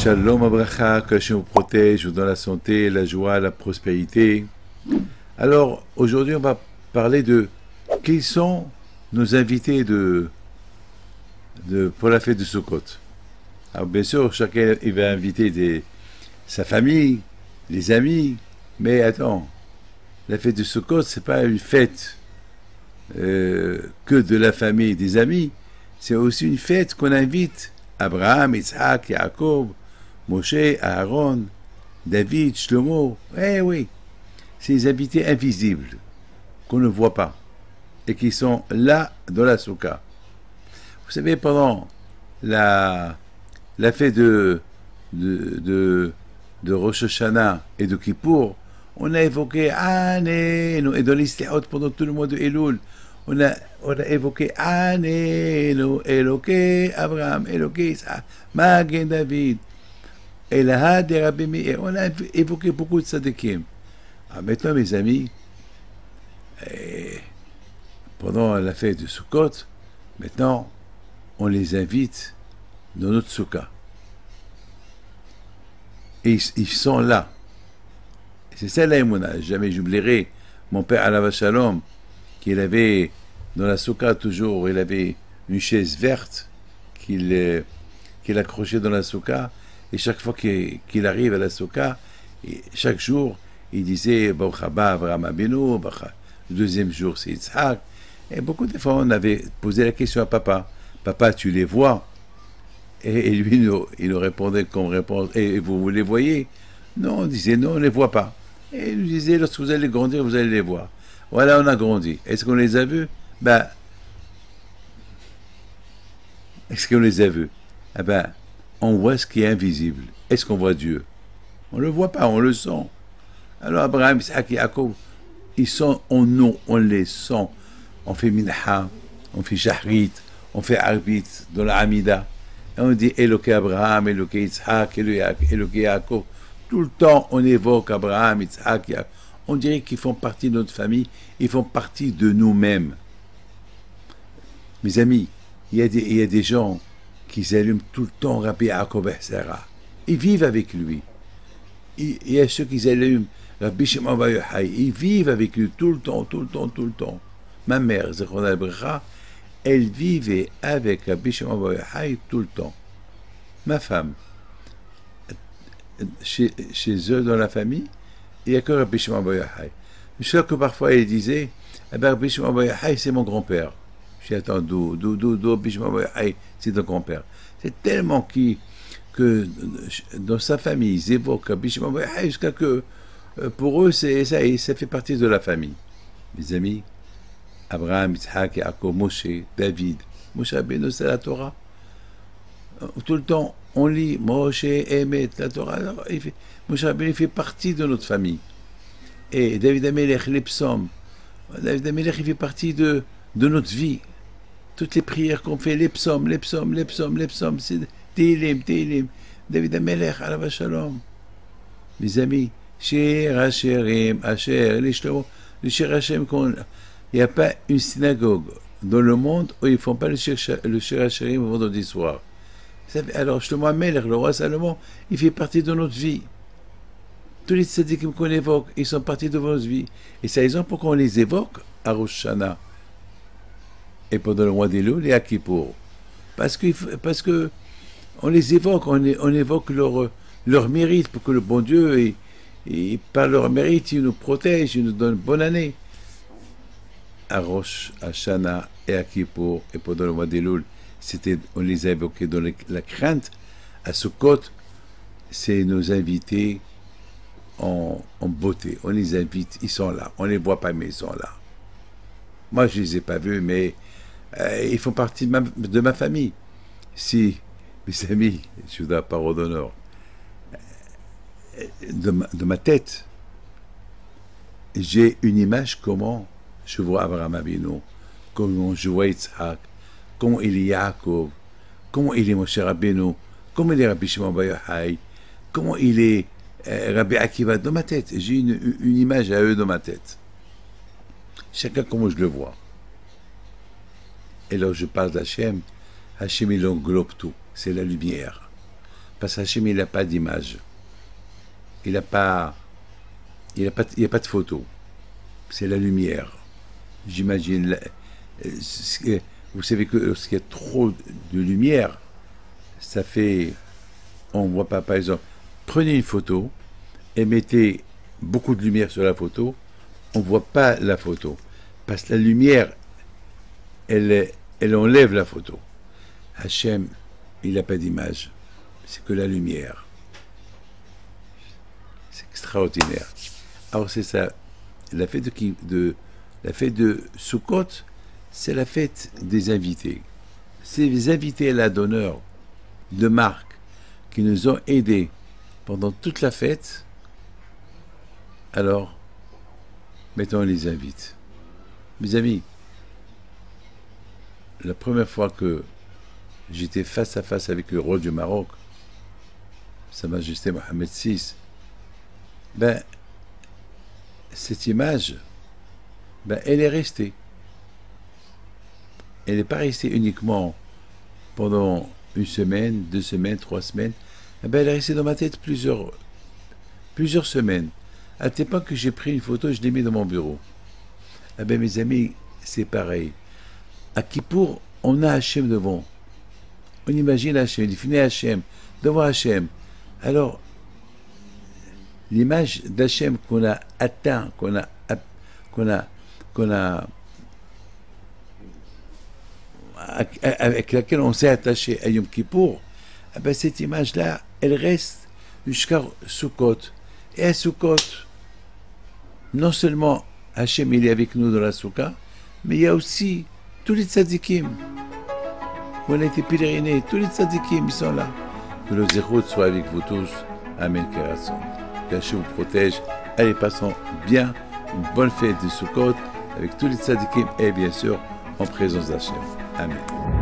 Shalom Abracha, que Hachem vous protège, vous donne la santé, la joie, la prospérité. Alors, aujourd'hui, on va parler de qui sont nos invités pour la fête de Sukkot. Alors, bien sûr, chacun il va inviter sa famille, les amis, mais attends, la fête de Sukkot, c'est pas une fête que de la famille et des amis, c'est aussi une fête qu'on invite Abraham, Isaac, Yaakov, Moshe, Aaron, David, Shlomo. Eh oui, c'est les invités invisibles qu'on ne voit pas et qui sont là dans la soukha. Vous savez, pendant la fête de Rosh Hashanah et de Kippour, on a évoqué Anenu, et dans l'Istihaot pendant tout le mois de Elul, on a évoqué Anenu, Eloké Abraham, Eloké Isaac, Magen David, Elaha de Rabbi Meir. On a évoqué beaucoup de tzadikim. Alors maintenant, mes amis, pendant la fête de Sukkot, maintenant, on les invite dans notre soukha. Et ils sont là. C'est ça l'aïmouna. Jamais j'oublierai mon père Alav Shalom, qu'il avait dans la soukha toujours, il avait une chaise verte qu'il accrochait dans la soukha, et chaque fois qu'il arrive à la soukha, chaque jour, il disait Baruch haba Avraham Abinu, le deuxième jour c'est Yitzhak, et beaucoup de fois on avait posé la question à papa, papa tu les vois? Et lui il nous répondait comme réponse, et vous les voyez? Non, on disait non, on ne les voit pas. Et il nous disait, lorsque vous allez grandir, vous allez les voir. Voilà, on a grandi. Est-ce qu'on les a vus? Ben, est-ce qu'on les a vus? Eh ben, on voit ce qui est invisible. Est-ce qu'on voit Dieu? On ne le voit pas, on le sent. Alors, Abraham, Isaac, Yaakov, ils sont en nous, on les sent. On fait minha, on fait shahrit, on fait arbit dans la Hamida. Et on dit Eloké Abraham, Eloké Isaac, Eloké Yaakov. Tout le temps, on évoque Abraham, Isaac, Yaakov. On dirait qu'ils font partie de notre famille, ils font partie de nous-mêmes. Mes amis, il y a des gens qui allument tout le temps Rabbi Yaakov Sarah. Ils vivent avec lui. Il y a ceux qui allument Rabbi Shimon Bar Yochai. Ils vivent avec lui tout le temps, tout le temps, tout le temps. Ma mère, Zechron Bracha, elle vivait avec Rabbi Shimon Bar Yochai tout le temps. Ma femme, chez eux dans la famille, il n'y a que Rabbi Shimon Bar Yochai. Je sais que parfois il disait, eh ben, Rabbi Shimon Bar Yochai c'est mon grand-père. Je dis, attends, d'où Rabbi Shimon Bar Yochai c'est ton grand-père? C'est tellement que dans sa famille, ils évoquent Rabbi Shimon Bar Yochai jusqu'à que, pour eux, ça fait partie de la famille. Mes amis, Abraham, Yitzhak, Yaakov, Moshe, David, Moshe Rabbeinu, c'est la Torah. Tout le temps, on lit Moshe, Emet, la Torah. Moshe Rabbeinu fait partie de notre famille. Et David Amelech, les psaumes. David Amelech, il fait partie de notre vie. Toutes les prières qu'on fait, les psaumes, c'est Tehillim. David Amelech, Alav Shalom. Mes amis, Shir Hasherim, Asher, les Shlomo, le Shir Hashem, il n'y a pas une synagogue dans le monde où ils ne font pas le Shir Hasherim le vendredi soir. Alors, Shlomo Amelech, le roi Salomon, il fait partie de notre vie. Tous les tzadikim qu'on évoque, ils sont partis de votre vie. Et c'est la raison pourquoi on les évoque à Rosh Hashanah et pendant le mois d'Elul et à Kippour. Parce que on les évoque, on évoque leur mérite pour que le bon Dieu, et par leur mérite, il nous protège, il nous donne une bonne année. À Rosh Hashanah et à Kippour et pendant le mois d'Elul, on les a évoqués dans la crainte. À Sukkot, c'est nos invités en beauté. On les invite, ils sont là. On ne les voit pas, mais ils sont là. Moi, je ne les ai pas vus, mais ils font partie de ma famille. Si, mes amis, je vous donne la parole d'honneur, de ma tête, j'ai une image comment je vois Abraham Abinu, comment je vois Yitzhak, comment il est Yaakov, comment il est Moshe Rabbeinu, comment il est Rabbi Shimon Bar Yochai, comment il est Rabbi Akiva dans ma tête. J'ai une image à eux dans ma tête. Chacun comment je le vois. Et là je parle d'Hachem, Hachem il englobe tout, c'est la lumière. Parce qu'Hachem, il n'a pas d'image. Il n'a pas, il a pas de photo. C'est la lumière. J'imagine. Vous savez que lorsqu'il y a trop de lumière, ça fait. On ne voit pas, par exemple. Prenez une photo et mettez beaucoup de lumière sur la photo. On ne voit pas la photo. Parce que la lumière, elle enlève la photo. Hachem, il n'a pas d'image. C'est que la lumière. C'est extraordinaire. Alors c'est ça. La fête de Sukkot, c'est la fête des invités. C'est les invités là d'honneur, de marque, qui nous ont aidés pendant toute la fête. Alors, maintenant on les invite. Mes amis, la première fois que j'étais face à face avec le roi du Maroc, Sa Majesté Mohamed VI, ben, cette image, ben, elle est restée. Elle n'est pas restée uniquement pendant une semaine, 2 semaines, 3 semaines. Eh ben, elle est restée dans ma tête plusieurs semaines. À tel point que j'ai pris une photo et je l'ai mis dans mon bureau. Eh ben, mes amis, c'est pareil. À Kippour, on a Hachem devant. On imagine Hachem, il finit Hachem, devant Hachem. Alors, l'image d'Hachem qu'on a atteint, avec laquelle on s'est attaché à Yom Kippour, eh ben cette image-là, elle reste jusqu'à Sukkot. Et à Sukkot, non seulement Hachem il est avec nous dans la Soukha, mais il y a aussi tous les tzadikim. On a été pèlerinés, tous les tzadikim, ils sont là. Que le zéro soit avec vous tous. Amen, Kerason. Que Hachem vous protège. Allez, passons bien une bonne fête de Sukkot avec tous les tzadikim et bien sûr en présence d'Hachem. Amen.